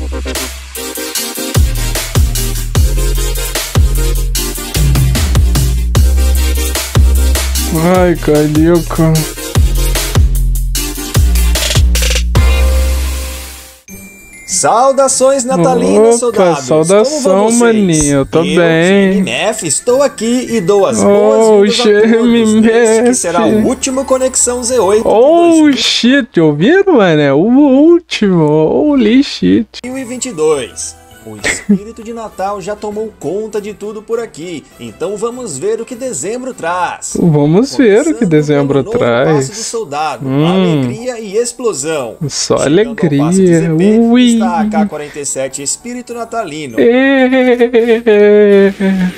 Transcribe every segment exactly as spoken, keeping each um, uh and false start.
Ai, Calico. Saudações natalinas, Opa, soldados! saudação, maninho, eu tô eu, bem. M F, estou aqui e dou as Oh, boas-vindas a todos M F. neste que será o último Conexão Z oito Oh, shit, ouviram, mano? O último, holy shit. de dois mil e vinte e dois. O espírito de Natal já tomou conta de tudo por aqui, então vamos ver o que dezembro traz. Vamos ver o que Começando dezembro pelo novo passe do traz. soldado, Hum. alegria e explosão. Só Chegando ao passe de alegria. Z P, Ui. está a A K quarenta e sete Espírito Natalino. É,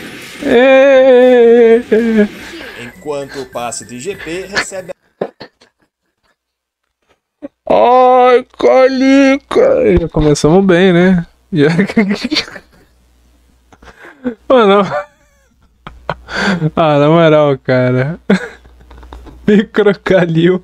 é, é. Enquanto o passe de G P recebe Ai, Calica. Já começamos bem, né? Já... Mano, ah, na moral, cara. Microcalil.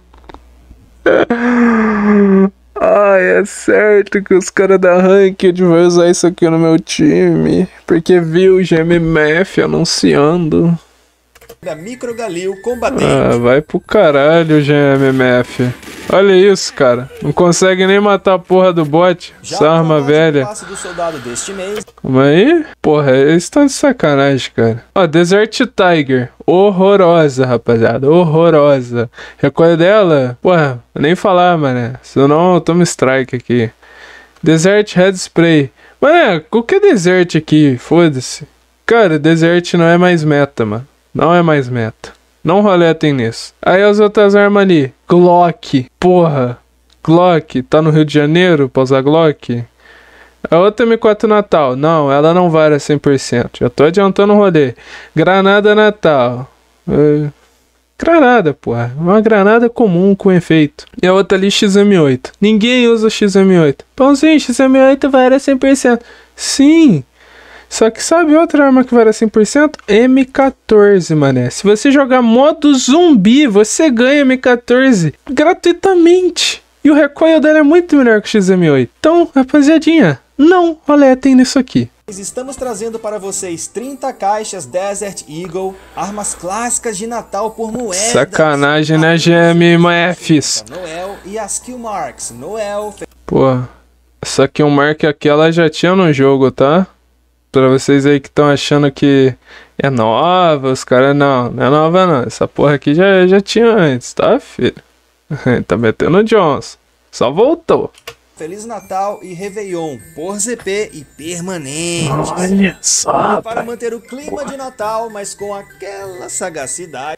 Ai, é certo que os caras da Ranked vão usar isso aqui no meu time. Porque viu o G M F anunciando. a Microgalil combatente. Ah, vai pro caralho, G M F. Olha isso, cara. Não consegue nem matar a porra do bot. Já Essa arma no velha. passe do soldado deste mês, Calma aí. Porra, eles estão de sacanagem, cara. Ó, Desert Tiger. Horrorosa, rapaziada. Horrorosa. Recolha dela? Porra, nem falar, mano. Senão eu tomo strike aqui. Desert Red Spray. Mano, qualquer Desert aqui, foda-se. Cara, Desert não é mais meta, mano. Não é mais meta. Não roletem nisso. Aí as outras armas ali. Glock. Porra. Glock. Tá no Rio de Janeiro pra usar Glock? A outra M quatro Natal. Não, ela não vara cem por cento. Já tô adiantando o rolê. Granada Natal. É... Granada, porra. Uma granada comum com efeito. E a outra ali X M oito. Ninguém usa X M oito. Pãozinho, X M oito vara cem por cento. Sim. Só que sabe outra arma que vale cem por cento? M quatorze, mané. Se você jogar modo zumbi, você ganha M quatorze gratuitamente. E o recoil dela é muito melhor que o X M oito. Então, rapaziadinha, não roletem nisso aqui. estamos trazendo para vocês trinta caixas Desert Eagle, armas clássicas de Natal por moedas. Sacanagem, né, G M Fs? Noel e as Kill Marks. Noel. Pô, essa Kill Mark aqui, ela já tinha no jogo, tá? Pra vocês aí que estão achando que é nova, os caras, não, não é nova não. Essa porra aqui já, já tinha antes, tá, filho? Tá metendo o Johnson. Só voltou. Feliz Natal e Réveillon por Z P e permanente. Olha só, para manter o clima de Natal, mas com aquela sagacidade.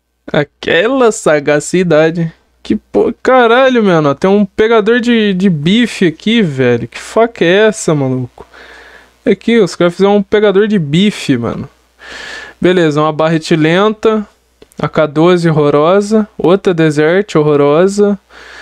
Aquela sagacidade. Que pô, caralho, mano. Tem um pegador de, de bife aqui, velho. Que faca é essa, maluco? Aqui, os caras fizeram um pegador de bife, mano. Beleza, uma barrete lenta. A K doze horrorosa. Outra Desert horrorosa.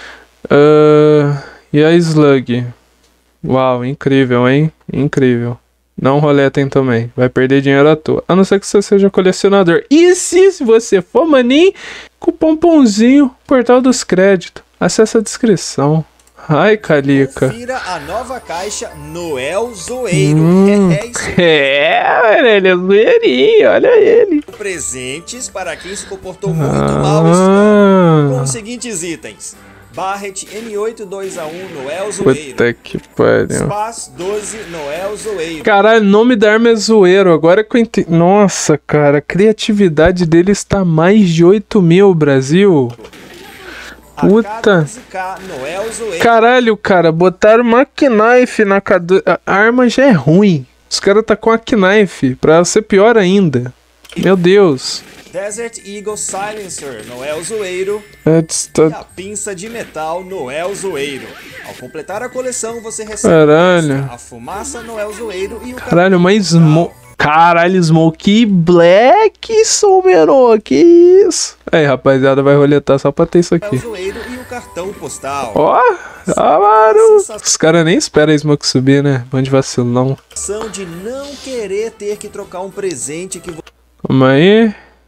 Uh, e a Slug. Uau, incrível, hein? Incrível. Não roletem também. Vai perder dinheiro à toa. A não ser que você seja colecionador. E se você for maninho, cupom pãozinho, portal dos créditos. Acesse a descrição. Ai, Calica. Confira a nova caixa Noel Zoeiro. Hum, É isso. é, ele é zoeirinho, olha ele. Presentes para quem se comportou muito Ah. mal esse ano. Com os seguintes itens: Barrett M oito dois A um Noel Zoeiro. Puta que pariu. Spaz doze Noel Zoeiro. Caralho, o nome da arma é zoeiro. Agora que eu entendi. Nossa, cara, a criatividade dele está mais de oito mil, Brasil. Puta. A K doze K Noel Zoeiro. Caralho, cara, botaram uma knife na K doze. A arma já é ruim. Os caras tá com a knife pra ser pior ainda. Meu Deus. Desert Eagle Silencer Noel Zoeiro. É, E tá... a pinça de metal Noel Zoeiro. Ao completar a coleção, você recebe Caralho. a fumaça Noel Zoeiro e o Caralho, uma smoke. Caralho, Smoke Black, Somerô, que isso? Aí, rapaziada, vai roletar só pra ter isso aqui. Noel Zoeiro e o cartão postal. Ó, ah, mano. Os caras nem esperam a Smoke subir, né? Bando de vacilão. De não querer ter que trocar um presente que você Calma aí.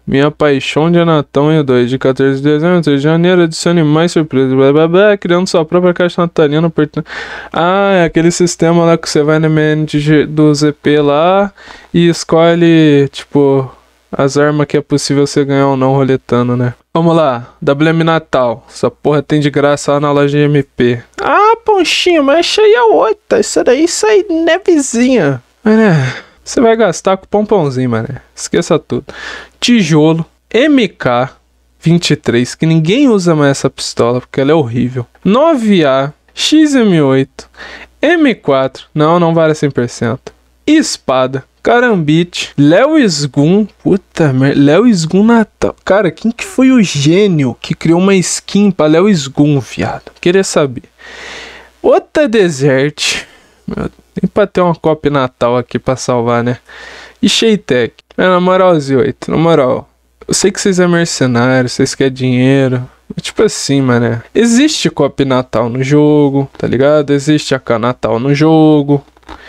Minha Paixão de Natal em dois, de quatorze de dezembro, três de janeiro, adicione mais surpresas, blá blá blá, criando sua própria caixa natalina. Apertando... Ah, é aquele sistema lá que você vai no menu do Z P lá e escolhe, tipo, as armas que é possível você ganhar ou não roletando, né? Vamos lá, W M Natal. Essa porra tem de graça lá na loja de M P. Ah, Ponchinho, mas essa aí é outra. Isso daí sai nevezinha. Mas né, você vai gastar com pompãozinho, mano. Esqueça tudo. Tijolo M K vinte e três, que ninguém usa mais essa pistola porque ela é horrível. nove A, X M oito, M quatro, não, não vale cem por cento. Espada, Carambite, Léo Sgun, puta merda, Léo Sgun Natal. Cara, quem que foi o gênio que criou uma skin pra Léo Sgun, viado? Queria saber. Outra Desert, meu, tem pra ter uma cópia Natal aqui pra salvar, né? E Sheitek. Na moral, Z oito, na moral, eu sei que vocês é mercenário, vocês querem dinheiro. Tipo assim, mano. Existe copy Natal no jogo, tá ligado? Existe A K Natal no jogo.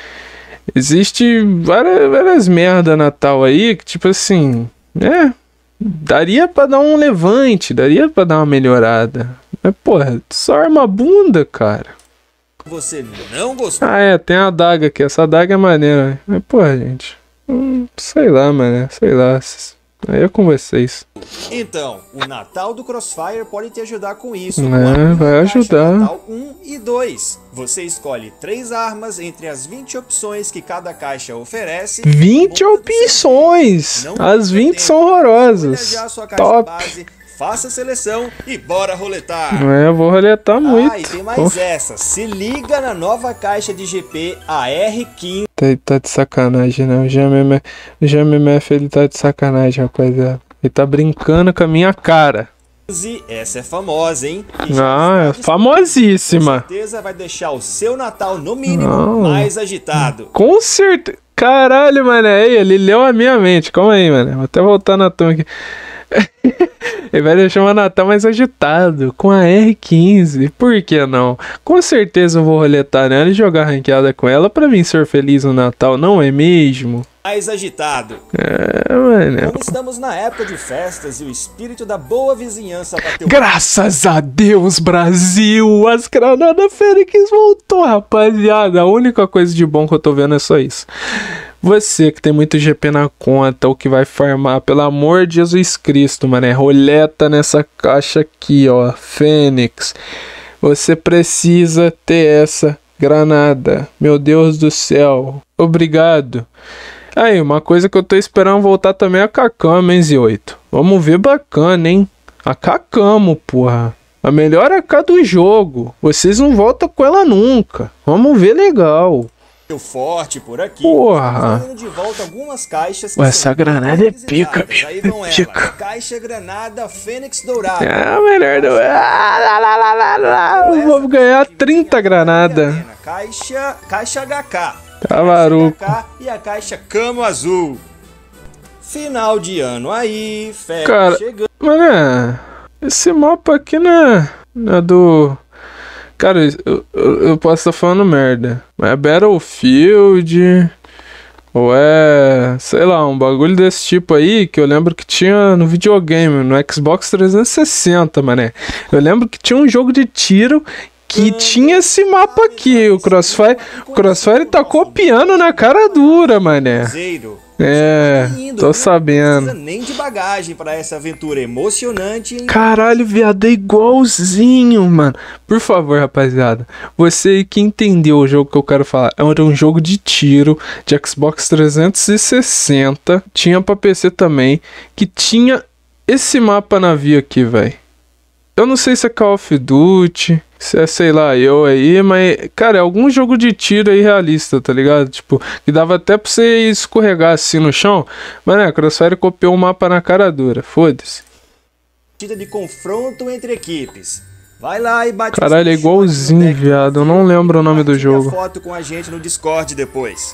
Existe várias, várias merda Natal aí que, tipo assim, é. Daria pra dar um levante, daria pra dar uma melhorada. Mas, porra, só arma bunda, cara. Você não gostou? Ah, é, tem a adaga aqui. Essa adaga é maneira. Mas, porra, gente. Hum, sei lá, mano. Sei lá. Aí é com vocês. Então, o Natal do Crossfire pode te ajudar com isso. É, vai ajudar. Natal um e dois. Você escolhe três armas entre as vinte opções que cada caixa oferece. vinte opções! As vinte são horrorosas. Top! Base, faça a seleção e bora roletar. É, eu vou roletar muito. Ah, e tem mais oh. essa. Se liga na nova caixa de G P, a R quinze. Tá, tá de sacanagem, né? O G M M F, o G M M F ele tá de sacanagem, rapaziada. Ele tá brincando com a minha cara. Essa é famosa, hein? Ah, é famosíssima. Com certeza vai deixar o seu Natal, no mínimo, Não. mais agitado. Com certeza. Caralho, mano. Aí, ele leu a minha mente. Calma aí, mano. Vou até voltar na tona aqui. Ele vai deixar o Natal mais agitado com a R quinze. Por que não? Com certeza eu vou roletar nela e jogar ranqueada com ela pra mim ser feliz no Natal, não é mesmo? Mais agitado. É, mano. Como estamos na época de festas e o espírito da boa vizinhança bateu. Graças a Deus, Brasil! As granadas Fênix voltou, rapaziada. A única coisa de bom que eu tô vendo é só isso. Você que tem muito G P na conta, ou que vai farmar, pelo amor de Jesus Cristo, mano, é roleta nessa caixa aqui, ó, Fênix. Você precisa ter essa granada. Meu Deus do céu. Obrigado. Aí, uma coisa que eu tô esperando voltar também é a Kakamo, hein, Z oito. Vamos ver bacana, hein? A Kakamo, porra. A melhor A K do jogo. Vocês não voltam com ela nunca. Vamos ver legal. Forte por aqui. Porra. De volta algumas caixas que essa granada é pica, Aí vão pica. Ela, caixa granada Fênix Dourada. É a melhor do... Ah, lá, lá, lá, lá, lá. Vamos ganhar trinta granadas. Caixa, caixa H K. Tá maluco. E a caixa Camo Azul. Final de ano aí, fé Cara, chegando. Mano, esse mapa aqui não é, não é do... Cara, eu, eu, eu posso estar falando merda, mas é Battlefield, ou é, sei lá, um bagulho desse tipo aí, que eu lembro que tinha no videogame, no Xbox trezentos e sessenta, mané. Eu lembro que tinha um jogo de tiro que tinha esse mapa aqui, o Crossfire, o Crossfire tá copiando na cara dura, mané. É, tô sabendo. Não precisa nem de bagagem pra essa aventura emocionante. Hein? Caralho, viado, é igualzinho, mano. Por favor, rapaziada, você que entendeu o jogo que eu quero falar, era um jogo de tiro de Xbox trezentos e sessenta, tinha pra P C também, que tinha esse mapa navio aqui, velho. Eu não sei se é Call of Duty, se é, sei lá, eu aí, mas, cara, é algum jogo de tiro aí realista, tá ligado? Tipo, que dava até pra você escorregar assim no chão, mas né, Crossfire copiou o mapa na cara dura, foda-se. Partida de confronto entre equipes. Vai lá e bate. Caralho, é igualzinho, viado, eu não lembro o nome do jogo. Foto com a gente no Discord depois.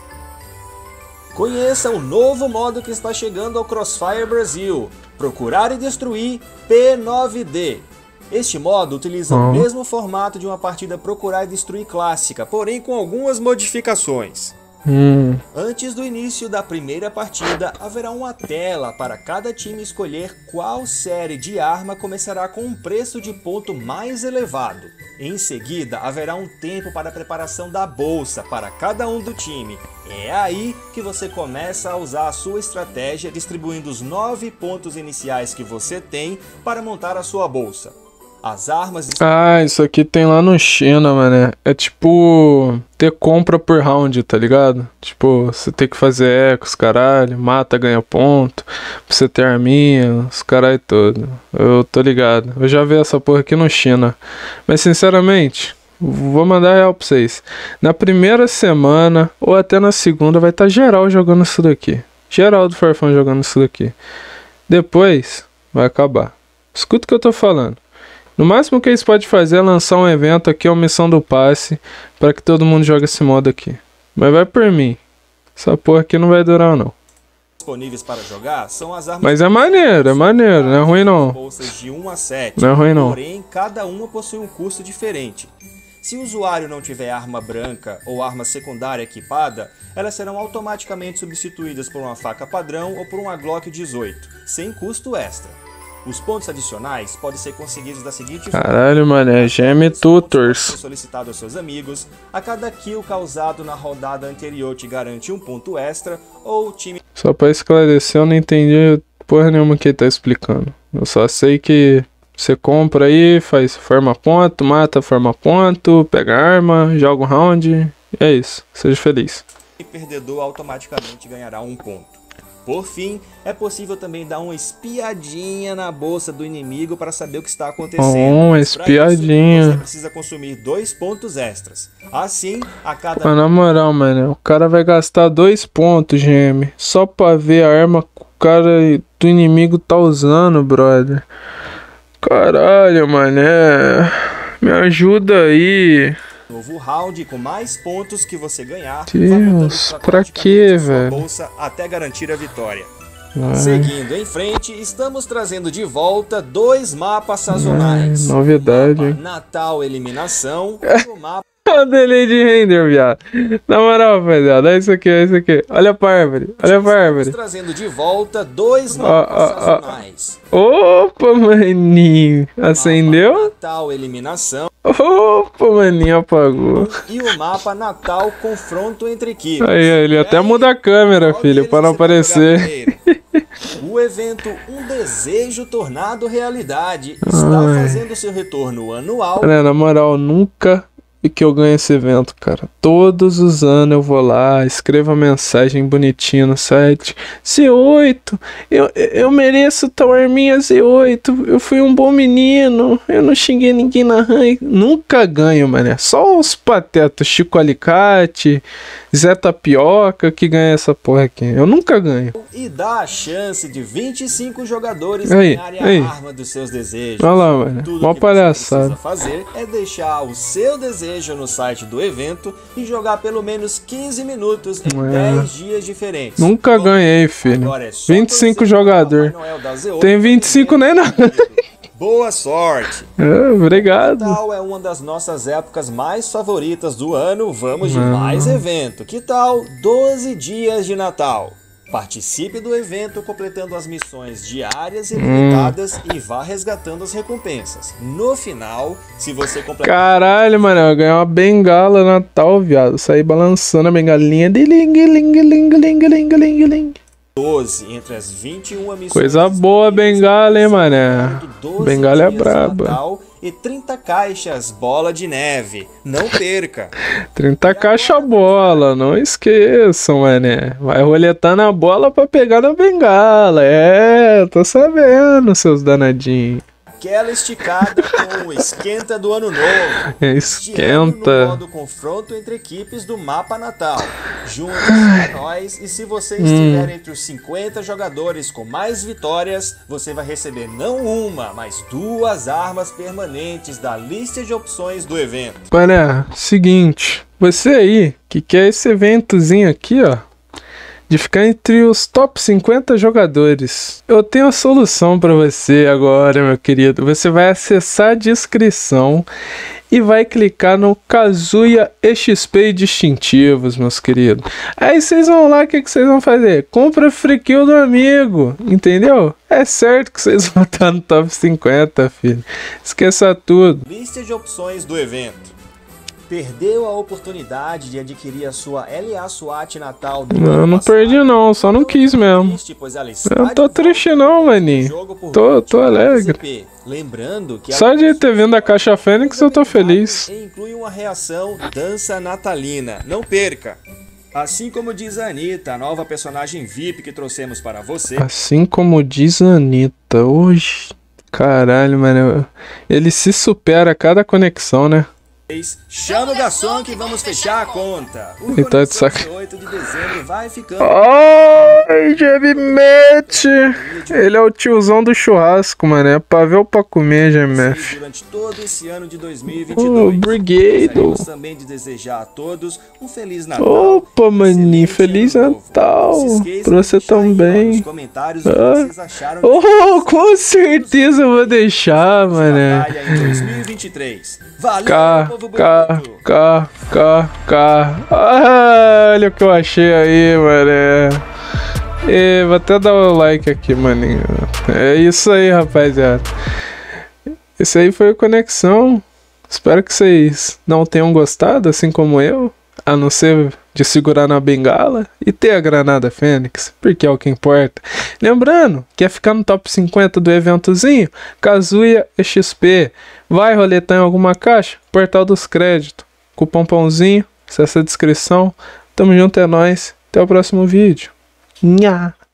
Conheça o novo modo que está chegando ao Crossfire Brasil, Procurar e Destruir P nove D. Este modo utiliza uhum. o mesmo formato de uma partida Procurar e Destruir clássica, porém com algumas modificações. Hum. Antes do início da primeira partida, haverá uma tela para cada time escolher qual série de arma começará com um preço de ponto mais elevado. Em seguida, haverá um tempo para a preparação da bolsa para cada um do time. É aí que você começa a usar a sua estratégia, distribuindo os nove pontos iniciais que você tem para montar a sua bolsa. As armas... Ah, isso aqui tem lá no China, mané. É tipo ter compra por round, tá ligado? Tipo, você tem que fazer ecos, caralho, mata, ganha ponto, pra você ter arminha, os caralho todo. Eu tô ligado. Eu já vi essa porra aqui no China. Mas sinceramente, vou mandar real pra vocês. Na primeira semana, ou até na segunda, vai estar tá geral jogando isso daqui. Geral do Farfão jogando isso daqui. Depois, vai acabar. Escuta o que eu tô falando. No máximo que eles podem fazer é lançar um evento aqui, uma missão do passe, para que todo mundo jogue esse modo aqui. Mas vai por mim. Essa porra aqui não vai durar não. Disponíveis para jogar são as armas. Mas é maneiro, é maneiro, não é ruim não. Bolsas de um a sete. Não é ruim não. Porém, cada uma possui um custo diferente. Se o usuário não tiver arma branca ou arma secundária equipada, elas serão automaticamente substituídas por uma faca padrão ou por uma Glock dezoito, sem custo extra. Os pontos adicionais podem ser conseguidos da seguinte forma. Caralho, mané, Gem Tutors. Solicitado aos seus amigos. A cada kill causado na rodada anterior te garante um ponto extra, ou o time... Só pra esclarecer, eu não entendi porra nenhuma que ele tá explicando. Eu só sei que você compra aí, faz forma ponto, mata, forma ponto, pega arma, joga um round. É isso, seja feliz. O perdedor automaticamente ganhará um ponto. Por fim, é possível também dar uma espiadinha na bolsa do inimigo para saber o que está acontecendo. Uma espiadinha. Isso, você precisa consumir dois pontos extras. Assim, a cada... Mas na moral, mano, o cara vai gastar dois pontos, Gem, só pra ver a arma que o cara do inimigo tá usando, brother. Caralho, mané. Me ajuda aí. Novo round com mais pontos que você ganhar. Deus, pra quê, velho? Bolsa até garantir a vitória. Ai. Seguindo em frente, estamos trazendo de volta dois mapas sazonais. Ai, novidade, o hein? mapa Natal Eliminação e o mapa... O delay de render, viado. Na moral, rapaziada, olha isso aqui, olha isso aqui. Olha pra árvore, olha pra árvore. Estamos trazendo de volta dois mapas ó, ó, sazonais. Opa, maninho. Acendeu? Mapa Natal Eliminação. Opa, maninho, apagou. E o mapa Natal Confronto entre equipes. Aí, ele até muda a câmera, filho, pra não aparecer. O evento Um Desejo Tornado Realidade está Ai. fazendo seu retorno anual. Olha, na moral, nunca que eu ganho esse evento, cara. Todos os anos eu vou lá, escrevo a mensagem bonitinha no site. Z oito, eu, eu mereço tal arminha Z oito. Eu fui um bom menino. Eu não xinguei ninguém na rank. Nunca ganho, mané. Só os patetas, Chico Alicate, Zé Tapioca, que ganha essa porra aqui. Eu nunca ganho. E dá a chance de vinte e cinco jogadores aí, ganharem aí. a arma dos seus desejos. Olha lá, mano. Tudo Mó que palhaçada. você precisa fazer é deixar o seu desejo no site do evento e jogar pelo menos quinze minutos em É. dez dias diferentes. Nunca ganhei, filho. Agora é só vinte e cinco torcer pro jogador. Papai Noel da Z oito. Tem vinte e cinco nem nada. Boa sorte! É, obrigado. Natal é uma das nossas épocas mais favoritas do ano. Vamos de Não. mais evento. Que tal doze dias de Natal? Participe do evento completando as missões diárias e limitadas e vá resgatando as recompensas. No final, se você completar... Caralho, mano, eu ganhei uma bengala Natal, viado. Saí balançando a bengalinha. De ling, ling, ling, ling, ling, ling, ling. doze entre as vinte e uma missões. Coisa boa, bengala, hein, mané. doze Bengala é dias de braba. Natal e trinta caixas bola de neve. Não perca! trinta caixa bola, não esqueçam, mané. Vai roletar na bola pra pegar na bengala. É, tô sabendo, seus danadinhos. Aquela esticada com o esquenta do ano novo. É, Este ano no esquenta. modo confronto entre equipes do mapa Natal. Junte-se a nós e se você estiver entre os cinquenta jogadores com mais vitórias, você vai receber não uma, mas duas armas permanentes da lista de opções do evento. Mané, seguinte. Você aí que quer esse eventozinho aqui, ó. de ficar entre os top cinquenta jogadores. Eu tenho a solução para você agora, meu querido. Você vai acessar a descrição e vai clicar no Kazuya E X P e distintivos, meus queridos. Aí vocês vão lá, o que, que vocês vão fazer? Compra free kill do amigo, entendeu? É certo que vocês vão estar no top cinquenta, filho. Esqueça tudo. Lista de opções do evento. Perdeu a oportunidade de adquirir a sua L A SWAT Natal do Não, eu não perdi não, só não quis mesmo. Triste, pois ela está Eu não tô de volta triste não, maninho. no jogo por Tô, tô vinte alegre. P C P. Lembrando que Só de ter vindo a Caixa Fênix eu tô feliz. inclui uma reação dança natalina. Não perca! Assim como diz a Anitta, a nova personagem V I P que trouxemos para você. Assim como diz a Anitta, hoje. Caralho, mano. Ele se supera a cada conexão, né? Chama o garçom que vamos fechar a conta. O Ele tá de sac... oito de dezembro vai ficando. Ai, Gemimete! Ele é o tiozão do churrasco, mano. É pra ver ou pra comer, Gemimete. Durante todo esse ano de dois mil e vinte e dois. Oh, obrigado. Gostaríamos também de desejar a todos um Feliz Natal. Opa, maninho. Feliz Natal. Pra você também. Comentários o que vocês acharam de Oh, com certeza eu vou deixar, mano. em dois mil e vinte e três. Valeu, K, povo K, bonito. K, K, K. Ah, olha o que eu achei aí, mano. E vou até dar o like aqui, maninho. É isso aí, rapaziada. Esse aí foi a conexão. Espero que vocês não tenham gostado, assim como eu. A não ser de segurar na bengala e ter a granada Fênix, porque é o que importa. Lembrando, quer ficar no top cinquenta do eventozinho? Kazuya E X P. Vai roletar em alguma caixa? Portal dos créditos. Cupom pãozinho, acessa a descrição. Tamo junto, é nóis. Até o próximo vídeo. Nha!